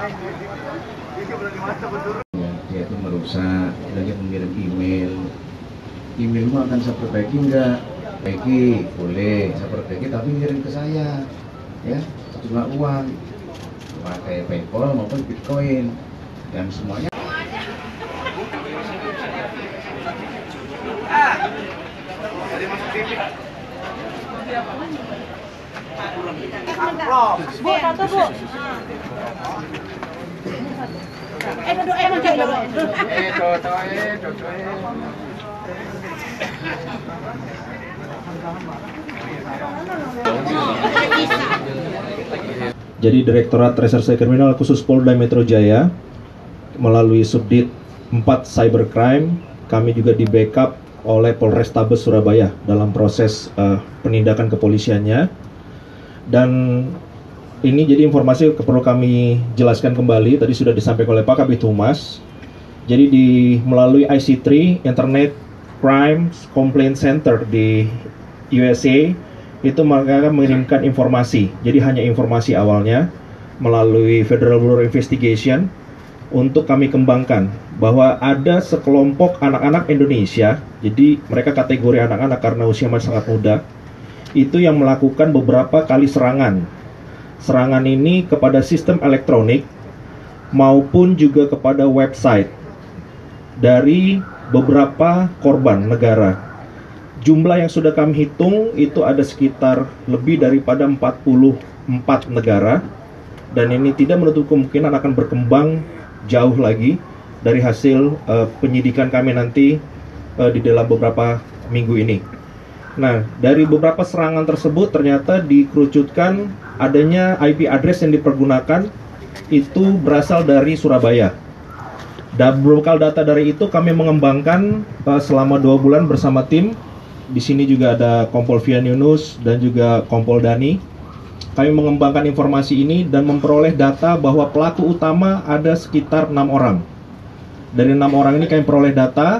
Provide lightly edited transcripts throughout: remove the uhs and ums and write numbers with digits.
Ya, dia itu merusak, dia mengirim emailmu akan saya perbaiki enggak? Perbaiki, boleh saya perbaiki, tapi ngirim ke saya ya sejumlah uang pakai PayPal maupun Bitcoin yang semuanya. Bu, satu bu. Duduk emang kayak duduk. Jadi Direktorat Reserse Kriminal Khusus Polda Metro Jaya melalui Subdit 4 Cybercrime, kami juga di backup oleh Polrestabes Surabaya dalam proses penindakan kepolisiannya. Dan ini jadi informasi perlu kami jelaskan kembali, tadi sudah disampaikan oleh Pak Kabid Humas. Jadi melalui IC3 Internet Crime Complaint Center di USA itu mereka mengirimkan informasi. Jadi hanya informasi awalnya melalui Federal Bureau Investigation untuk kami kembangkan bahwa ada sekelompok anak-anak Indonesia, jadi mereka kategori anak-anak karena usia masih sangat muda, itu yang melakukan beberapa kali serangan. Serangan ini kepada sistem elektronik maupun juga kepada website dari beberapa korban negara. Jumlah yang sudah kami hitung itu ada sekitar lebih daripada 44 negara, dan ini tidak menutup kemungkinan akan berkembang jauh lagi dari hasil penyidikan kami nanti di dalam beberapa minggu ini. Nah, dari beberapa serangan tersebut ternyata dikerucutkan adanya IP address yang dipergunakan itu berasal dari Surabaya. Dan berbekal data dari itu kami mengembangkan selama 2 bulan bersama tim. Di sini juga ada Kompol Fian Yunus dan juga Kompol Dani. Kami mengembangkan informasi ini dan memperoleh data bahwa pelaku utama ada sekitar 6 orang. Dari 6 orang ini kami peroleh data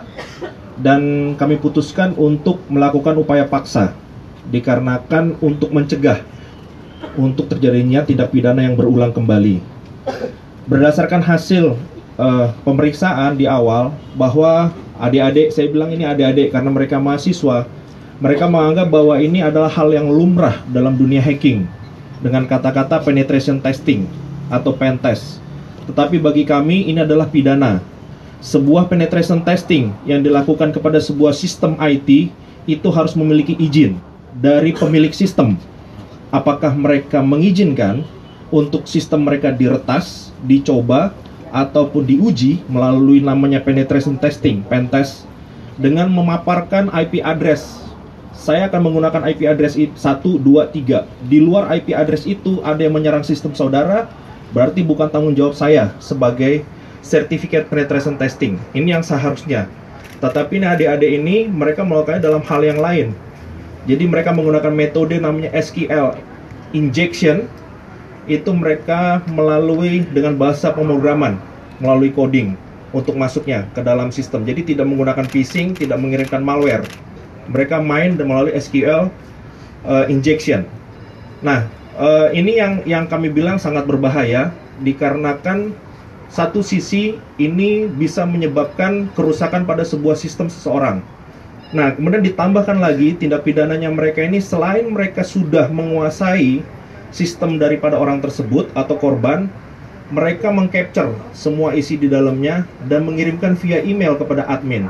dan kami putuskan untuk melakukan upaya paksa, dikarenakan untuk mencegah untuk terjadinya tindak pidana yang berulang kembali. Berdasarkan hasil pemeriksaan di awal bahwa adik-adik, saya bilang ini adik-adik karena mereka mahasiswa, mereka menganggap bahwa ini adalah hal yang lumrah dalam dunia hacking dengan kata-kata penetration testing atau pen test. Tetapi bagi kami ini adalah pidana. Sebuah penetration testing yang dilakukan kepada sebuah sistem IT itu harus memiliki izin dari pemilik sistem. Apakah mereka mengizinkan untuk sistem mereka diretas, dicoba, ataupun diuji melalui namanya penetration testing, pen test, dengan memaparkan IP address. Saya akan menggunakan IP address 1, 2, 3. Di luar IP address itu ada yang menyerang sistem saudara, berarti bukan tanggung jawab saya sebagai certificate penetration testing. Ini yang seharusnya. Tetapi ini adik-adik ini mereka melakukannya dalam hal yang lain. Jadi mereka menggunakan metode namanya SQL injection. Itu mereka melalui dengan bahasa pemrograman, melalui coding untuk masuknya ke dalam sistem. Jadi tidak menggunakan phishing, tidak mengirimkan malware. Mereka main melalui SQL injection. Nah, ini yang kami bilang sangat berbahaya, dikarenakan satu sisi ini bisa menyebabkan kerusakan pada sebuah sistem seseorang. Nah, kemudian ditambahkan lagi tindak pidananya mereka ini, selain mereka sudah menguasai sistem daripada orang tersebut atau korban, mereka mengcapture semua isi di dalamnya dan mengirimkan via email kepada admin.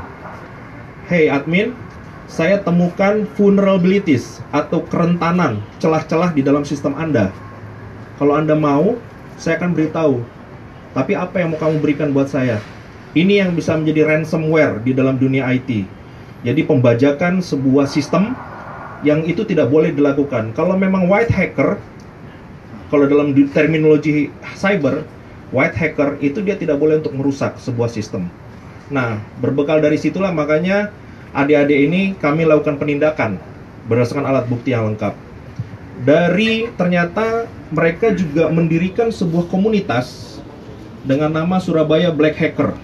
Hey admin, saya temukan vulnerabilities atau kerentanan, celah-celah di dalam sistem Anda. Kalau Anda mau, saya akan beritahu. Tapi apa yang mau kamu berikan buat saya? Ini yang bisa menjadi ransomware di dalam dunia IT. Jadi pembajakan sebuah sistem yang itu tidak boleh dilakukan. Kalau memang white hacker, kalau dalam terminologi cyber, white hacker itu dia tidak boleh untuk merusak sebuah sistem. Nah, berbekal dari situlah makanya adik-adik ini kami lakukan penindakan berdasarkan alat bukti yang lengkap. Dari ternyata mereka juga mendirikan sebuah komunitas dengan nama Surabaya Black Hacker.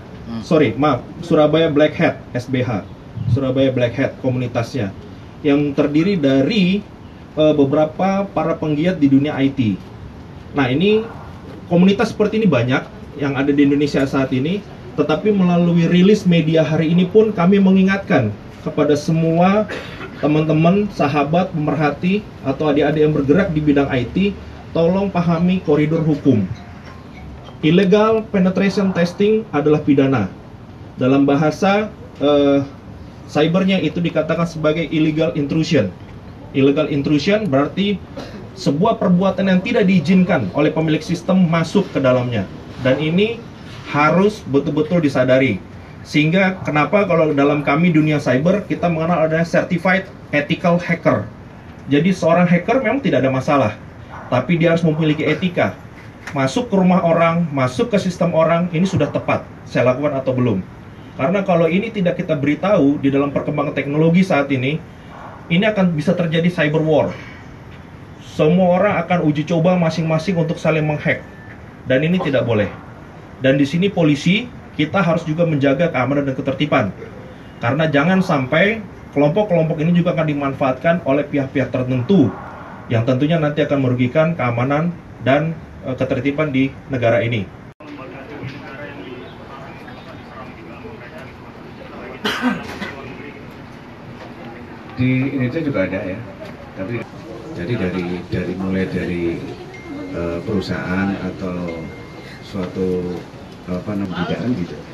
Surabaya Black Hat SBH. Surabaya Black Hat komunitasnya yang terdiri dari beberapa para penggiat di dunia IT. Nah, ini komunitas seperti ini banyak yang ada di Indonesia saat ini, tetapi melalui rilis media hari ini pun kami mengingatkan kepada semua teman-teman, sahabat, pemerhati, atau adik-adik yang bergerak di bidang IT, tolong pahami koridor hukum. Illegal penetration testing adalah pidana. Dalam bahasa cybernya itu dikatakan sebagai illegal intrusion. Illegal intrusion berarti sebuah perbuatan yang tidak diizinkan oleh pemilik sistem masuk ke dalamnya. Dan ini harus betul-betul disadari. Sehingga kenapa kalau dalam kami dunia cyber kita mengenal adanya certified ethical hacker. Jadi seorang hacker memang tidak ada masalah, tapi dia harus memiliki etika. Masuk ke rumah orang, masuk ke sistem orang, ini sudah tepat saya lakukan atau belum. Karena kalau ini tidak kita beritahu di dalam perkembangan teknologi saat ini akan bisa terjadi cyber war. Semua orang akan uji coba masing-masing untuk saling menghack. Dan ini tidak boleh. Dan di sini polisi, kita harus juga menjaga keamanan dan ketertiban. Karena jangan sampai kelompok-kelompok ini juga akan dimanfaatkan oleh pihak-pihak tertentu yang tentunya nanti akan merugikan keamanan dan ketertiban di negara ini. Di Indonesia juga ada ya, tapi jadi mulai dari perusahaan atau suatu bidang gitu.